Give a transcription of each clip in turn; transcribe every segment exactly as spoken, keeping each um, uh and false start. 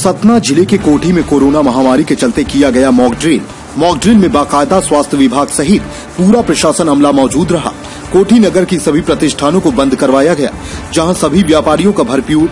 सतना जिले के कोठी में कोरोना महामारी के चलते किया गया मॉक ड्रिल। मॉक ड्रिल में बाकायदा स्वास्थ्य विभाग सहित पूरा प्रशासन अमला मौजूद रहा। कोठी नगर की सभी प्रतिष्ठानों को बंद करवाया गया, जहां सभी व्यापारियों का भरपूर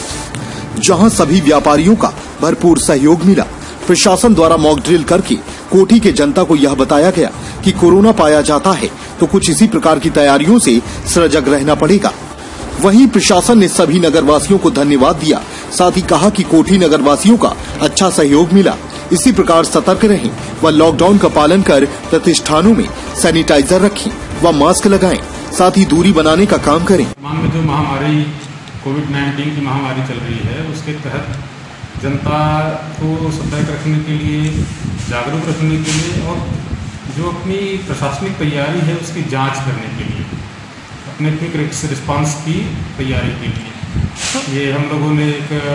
जहां सभी व्यापारियों का भरपूर सहयोग मिला। प्रशासन द्वारा मॉक ड्रिल करके कोठी के जनता को यह बताया गया कि कोरोना पाया जाता है तो कुछ इसी प्रकार की तैयारियों से सजग रहना पड़ेगा। वहीं प्रशासन ने सभी नगरवासियों को धन्यवाद दिया, साथ ही कहा कि कोठी नगरवासियों का अच्छा सहयोग मिला। इसी प्रकार सतर्क रहें व लॉकडाउन का पालन कर प्रतिष्ठानों में सैनिटाइजर रखें व मास्क लगाएं, साथ ही दूरी बनाने का काम करें। में जो महामारी कोविड नाइन्टीन की महामारी चल रही है, उसके तहत जनता को सतर्क रखने के लिए, जागरूक रखने के लिए और जो अपनी प्रशासनिक तैयारी है उसकी जांच करने के लिए, अपने क्विक रिस्पांस की तैयारी के लिए ये हम लोगों ने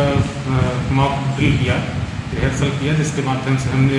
एक मॉक ड्रिल किया, रिहर्सल किया, जिसके माध्यम से हमने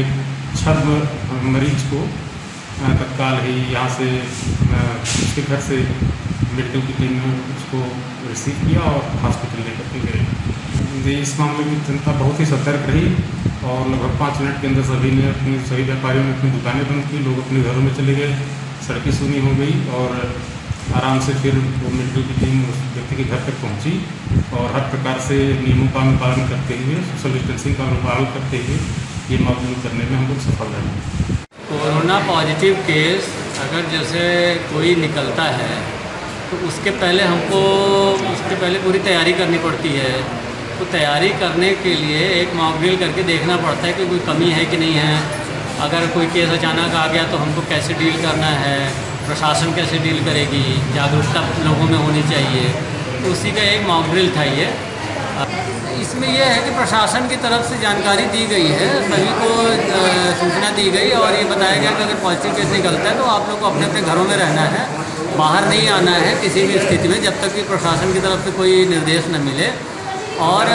छह मरीज को तत्काल ही यहाँ से उसके घर से मेडिकल की टीम ने उसको रिसीव किया और हॉस्पिटल लेकर के गए। इस मामले में जनता बहुत ही सतर्क रही और लगभग पाँच मिनट के अंदर सभी ने अपनी सभी व्यापारियों ने अपनी दुकानें बंद की, लोग अपने घरों में चले गए, सड़कें सूनी हो गई और आराम से फिर वो मेडिकल की टीम उस व्यक्ति के घर तक पहुंची और हर प्रकार से नियमों का अनुपालन करते हुए, सोशल डिस्टेंसिंग का अनुपालन करते हुए ये मॉक ड्रिल करने में हम लोग सफल रहे। कोरोना पॉजिटिव केस अगर जैसे कोई निकलता है तो उसके पहले हमको उसके पहले पूरी तैयारी करनी पड़ती है। तो तैयारी करने के लिए एक मॉक ड्रिल करके देखना पड़ता है कि कोई कमी है कि नहीं है। अगर कोई केस अचानक आ गया तो हमको कैसे डील करना है, प्रशासन कैसे डील करेगी, जागरूकता लोगों में होनी चाहिए। तो उसी का एक मॉक ड्रिल था ये। इसमें यह है कि प्रशासन की तरफ से जानकारी दी गई है, सभी को सूचना दी गई और ये बताया गया कि अगर पॉजिटिव केस निकलता है तो आप लोग को अपने अपने घरों में रहना है, बाहर नहीं आना है किसी भी स्थिति में जब तक कि प्रशासन की तरफ से कोई निर्देश न मिले। और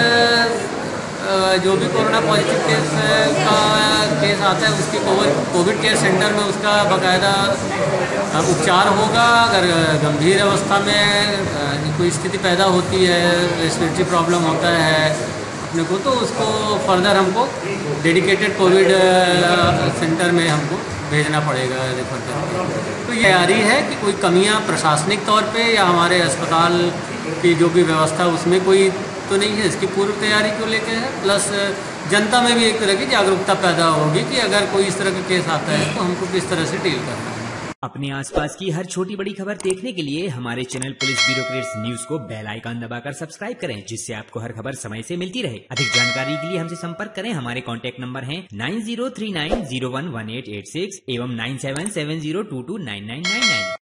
जो भी कोरोना पॉजिटिव केस का केस आता है उसकी कोविड केयर सेंटर में उसका बाकायदा उपचार होगा। अगर गंभीर अवस्था में कोई स्थिति पैदा होती है, रेस्पिरेटरी प्रॉब्लम होता है अपने को, तो उसको फर्दर हमको डेडिकेटेड कोविड सेंटर में हमको भेजना पड़ेगा रेफर करके। तो ये तैयारी है कि कोई कमियां प्रशासनिक तौर पे या हमारे अस्पताल की जो भी व्यवस्था उसमें कोई तो नहीं है, इसकी पूर्व तैयारी को लेकर है। प्लस जनता में भी एक तरह की जागरूकता पैदा होगी कि अगर कोई इस तरह का केस आता है तो हमको किस तरह से डील करना है। अपने आसपास की हर छोटी बड़ी खबर देखने के लिए हमारे channel police bureau creates news को बेल आइकन दबाकर सब्सक्राइब करें, जिससे आपको हर खबर समय से मिलती रहे। अधिक जानकारी के लिए हमसे संपर्क करें। हमारे कॉन्टैक्ट नंबर हैं nine zero three nine zero one one eight eight six एवं nine seven seven zero two two nine nine nine nine.